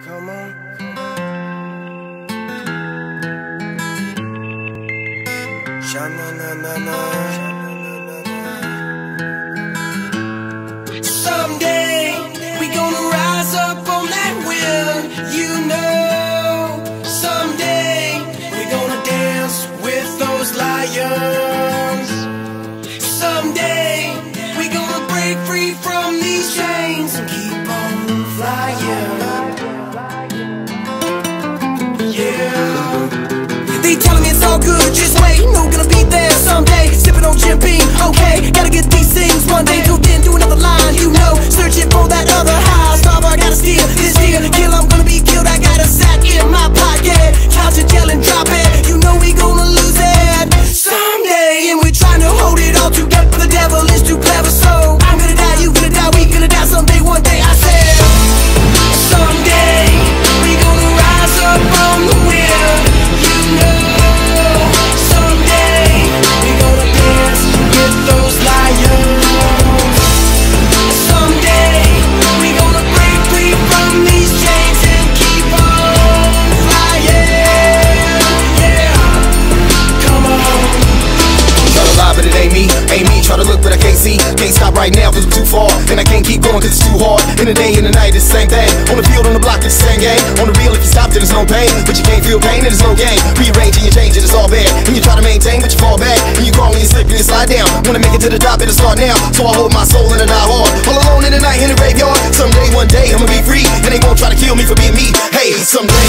Come on. Sha-na-na-na-na. Someday we gonna rise up on that wheel, you know. Someday we gonna dance with those lions. Someday we gonna break free from these chains and keep on flying. Yeah. They telling me it's all good, just wait, no gonna be there someday. Sipping on Jim Beam, okay, gotta get these things one day. Till then, do another line, you know, searching for that other high. Starbar gotta steal this deal, kill, I'm gonna be killed. I got a sack in my pocket, couch it, yell and drop it. You know we gonna lose it someday, and we're trying to hold it all together. The devil is too clever, so I'm gonna die, you gonna die, we gonna die someday, one day. I said, someday we gonna rise up on the wheel, you know. Someday we gonna dance with those lions. Someday we gonna break free from these chains and keep on flying. Yeah, come on. Try to lie, but it ain't me. Try to look, but I can't see. Can't stop right now, cause I'm too far. And I can't keep going, cause it's too hard. In the day and the night, it's the same thing. On the field, on the block, it's the same game. On the real, if you stop, then there's no pain. But you can't feel pain, then there's no gain. Rearranging and changing, it's all bad. And you try to maintain, but you fall back. And you crawl and you slip and you slide down. Wanna make it to the top, it'll start now. So I hold my soul and I die hard. All alone in the night, in the graveyard. Someday, one day, I'ma be free. And they won't try to kill me for being me. Hey, someday